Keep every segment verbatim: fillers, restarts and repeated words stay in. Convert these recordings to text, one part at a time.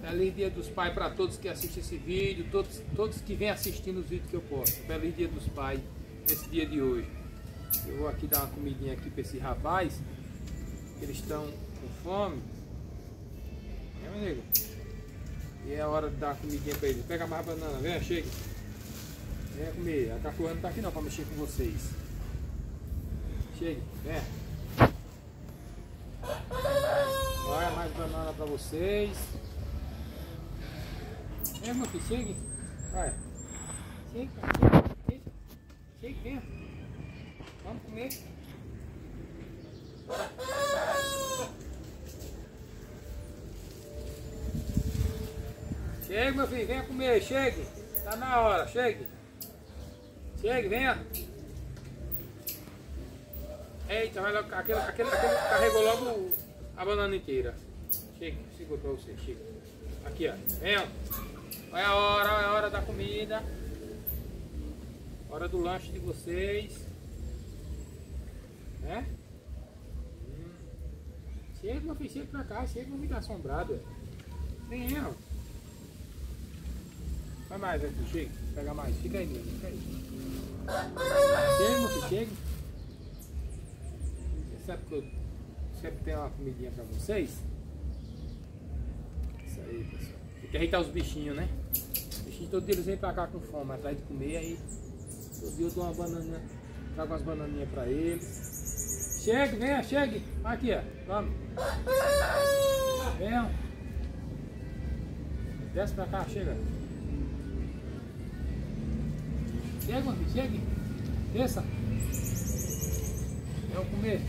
Feliz Dia dos Pais para todos que assistem esse vídeo, todos, todos que vêm assistindo os vídeos que eu posto. Feliz Dia dos Pais nesse dia de hoje. Eu vou aqui dar uma comidinha aqui para esse rapaz. Eles estão com fome. É, meu nego? E é a hora de dar uma comidinha para eles. Pega mais banana, vem, chega. Venha comer. A cachorra não tá aqui não para mexer com vocês. Chegue, vem. Olha mais banana para vocês. Vem, meu filho, chegue. Vai. Chegue, chegue, chegue, vem. Vamos comer. Chegue, meu filho, venha comer, chegue. Tá na hora, chegue. Chegue, venha. Eita, vai logo, aquele, aquele, aquele carregou logo a banana inteira. Chega, segura pra você, chega. Aqui, ó, venha. Olha a hora, olha a hora da comida. Hora do lanche de vocês. Né? Hum. Chega, meu filho, chega pra cá, chega, não fica assombrado. Venha, ó. Vai mais aqui, chega, pega mais, fica aí mesmo, fica aí. Chega, meu filho, chega. Você sabe que eu sempre tenho uma comidinha pra vocês? Isso aí, pessoal. Tem que ajeitar os bichinhos, né? Os bichinhos todos eles vêm pra cá com fome, atrás de comer, aí todo dia eu dou uma banana, trago umas bananinhas pra eles. Chegue, venha, chegue. Aqui, ó, vamos. Venha. Desce pra cá, chega. Chega, meu filho, chegue. Desça. Vamos comer.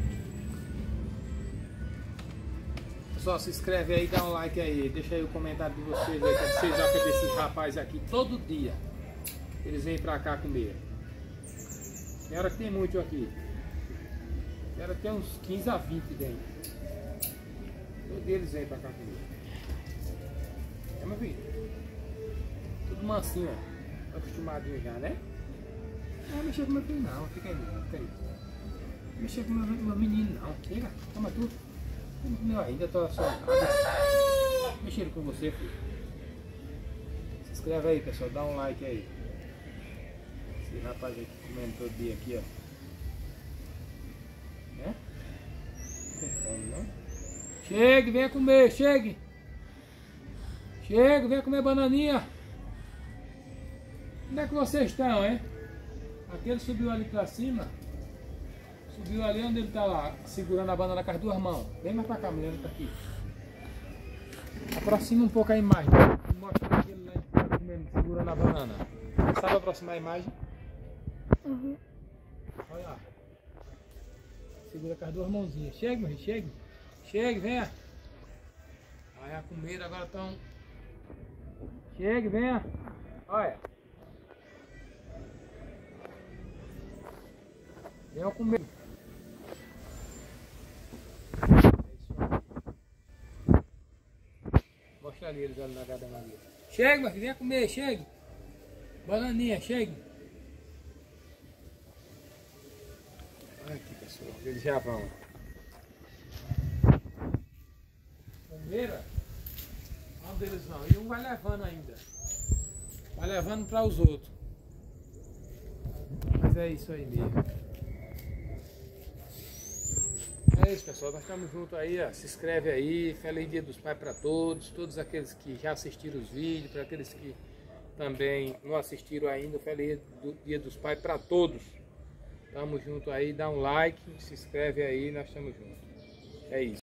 Pessoal, se inscreve aí, dá um like aí. Deixa aí o comentário de vocês aí, que vocês acham desses rapazes aqui todo dia. Eles vêm pra cá comer. Tem hora que tem muito aqui. Tem hora que tem uns quinze a vinte dentro. Todos eles vêm pra cá comer. É, meu filho? Tudo mansinho, ó. Acostumadinho já, né? Não vai mexer com meu filho não, fica aí, fica aí. Não mexer com meu, meu menino não. Chega, toma tudo. Não, ainda tô assombrado. Mexendo com você, filho. Se inscreve aí, pessoal, dá um like aí. Esse rapaz aqui comendo todo dia aqui, ó. Né? Não tem fome, não? Chegue, venha comer, chegue. Chegue, venha comer bananinha. Onde é que vocês estão, hein? Aquele subiu ali pra cima. Subiu ali onde ele tá lá, segurando a banana com as duas mãos. Vem mais pra cá, mulher, tá aqui. Aproxima um pouco a imagem. Mostra aquele lá comendo, segurando a banana. Sabe aproximar a imagem? Uhum. Olha lá. Segura com as duas mãozinhas. Chegue, meu filho, chegue. Chegue, venha. Aí a comida agora estão. Chegue, venha. Olha. Venha comer. Mostra ali eles ali na Gada Maria. Chegue, meu filho, venha comer, chegue. Bananinha, chegue. Olha aqui, pessoal, eles já vão. Primeira, onde eles vão? E um vai levando ainda. Vai levando para os outros. Mas é isso aí mesmo. É isso, pessoal, nós estamos juntos aí, ó. Se inscreve aí, Feliz Dia dos Pais para todos, todos aqueles que já assistiram os vídeos, para aqueles que também não assistiram ainda, Feliz Dia dos Pais para todos. Tamo junto aí, dá um like, se inscreve aí, nós estamos juntos. É isso.